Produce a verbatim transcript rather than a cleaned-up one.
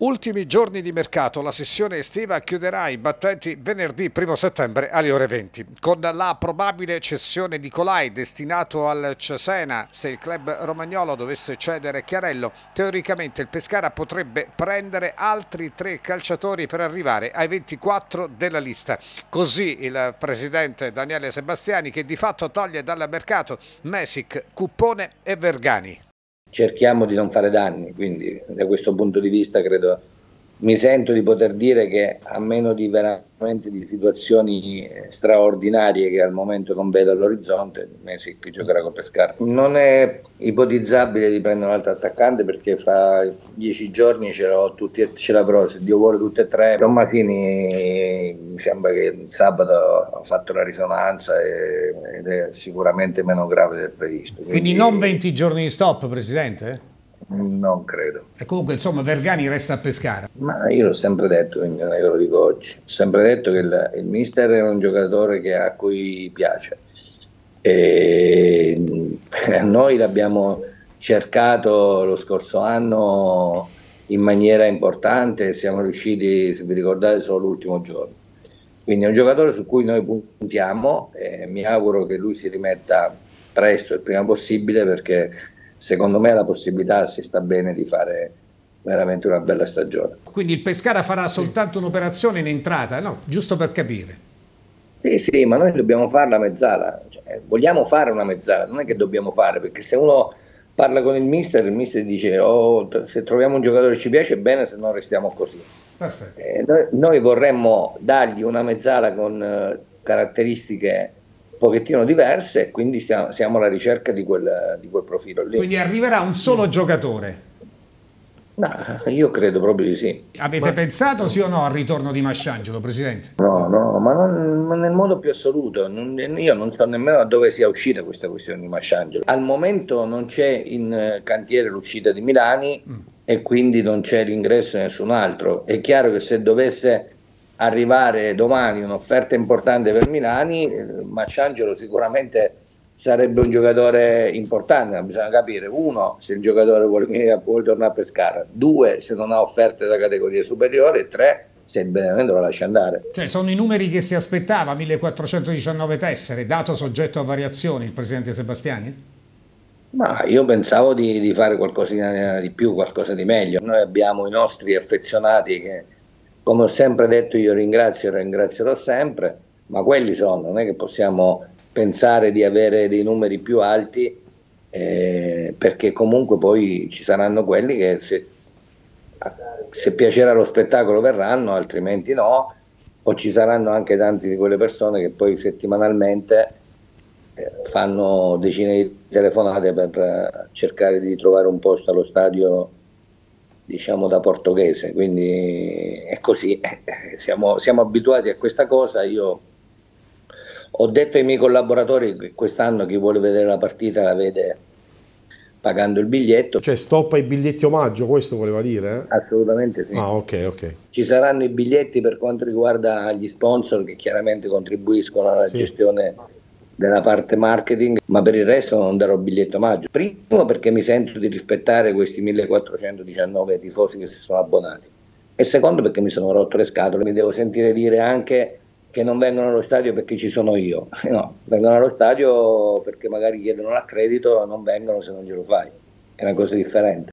Ultimi giorni di mercato, la sessione estiva chiuderà i battenti venerdì primo settembre alle ore venti. Con la probabile cessione di Colai destinato al Cesena, se il club romagnolo dovesse cedere Chiarello, teoricamente il Pescara potrebbe prendere altri tre calciatori per arrivare ai ventiquattro della lista. Così il presidente Daniele Sebastiani, che di fatto toglie dal mercato Mesic, Cuppone e Vergani. Cerchiamo di non fare danni, quindi da questo punto di vista credo, mi sento di poter dire che a meno di veramente di situazioni straordinarie che al momento non vedo all'orizzonte, Mesic giocherà col Pescara. Non è ipotizzabile di prendere un altro attaccante perché fra dieci giorni ce, l'ho tutti, ce l'avrò, se Dio vuole, tutte e tre. Tomasini mi sembra che sabato ha fatto la risonanza e, ed è sicuramente meno grave del previsto. Quindi, quindi non venti giorni di stop, Presidente? Non credo. E comunque, insomma, Vergani resta a Pescara. Ma io l'ho sempre detto, quindi non è che lo dico oggi. Ho sempre detto che il, il mister è un giocatore che, a cui piace. E noi l'abbiamo cercato lo scorso anno in maniera importante e siamo riusciti, se vi ricordate, solo l'ultimo giorno. Quindi è un giocatore su cui noi puntiamo e mi auguro che lui si rimetta presto, il prima possibile, perché secondo me ha la possibilità, si sta bene, di fare veramente una bella stagione. Quindi il Pescara farà soltanto un'operazione in entrata, no? Giusto per capire. Sì, sì, ma noi dobbiamo fare la mezzala, cioè, vogliamo fare una mezzala, non è che dobbiamo fare, perché se uno parla con il mister, il mister dice oh, se troviamo un giocatore che ci piace bene, se no restiamo così. Perfetto. Eh, noi, noi vorremmo dargli una mezzala con eh, caratteristiche un pochettino diverse e quindi stiamo, siamo alla ricerca di quel, di quel profilo lì. Quindi arriverà un solo giocatore? No, io credo proprio di sì. Avete ma... pensato sì o no al ritorno di Masciangelo, Presidente? No, no, ma non, ma nel modo più assoluto. Non, io non so nemmeno da dove sia uscita questa questione di Masciangelo. Al momento non c'è in cantiere l'uscita di Milani mm. e quindi non c'è l'ingresso di nessun altro. È chiaro che se dovesse arrivare domani un'offerta importante per Milani, Masciangelo sicuramente sarebbe un giocatore importante, ma bisogna capire, uno, se il giocatore vuole, venire, vuole tornare a Pescara, due, se non ha offerte da categorie superiori, e tre, se il Benevento lo lascia andare. Cioè sono i numeri che si aspettava, millequattrocentodiciannove tessere, dato soggetto a variazioni il Presidente Sebastiani? Ma io pensavo di, di fare qualcosa di più, qualcosa di meglio. Noi abbiamo i nostri affezionati che, come ho sempre detto, io ringrazio e ringrazierò sempre, ma quelli sono, non è che possiamo pensare di avere dei numeri più alti, eh, perché comunque poi ci saranno quelli che se, se piacerà lo spettacolo verranno, altrimenti no, o ci saranno anche tanti di quelle persone che poi settimanalmente eh, fanno decine di telefonate per eh, cercare di trovare un posto allo stadio, diciamo, da portoghese, quindi è così, siamo, siamo abituati a questa cosa. Io ho detto ai miei collaboratori che quest'anno chi vuole vedere la partita la vede pagando il biglietto. Cioè stoppa i biglietti omaggio, questo voleva dire? Eh? Assolutamente sì. Ah, ok, ok. Ci saranno i biglietti per quanto riguarda gli sponsor che chiaramente contribuiscono alla sì. gestione della parte marketing, ma per il resto non darò biglietto omaggio. Primo perché mi sento di rispettare questi millequattrocentodiciannove tifosi che si sono abbonati, e secondo perché mi sono rotto le scatole, mi devo sentire dire anche che non vengono allo stadio perché ci sono io. No, vengono allo stadio perché magari chiedono l'accredito, non vengono se non glielo fai. È una cosa differente.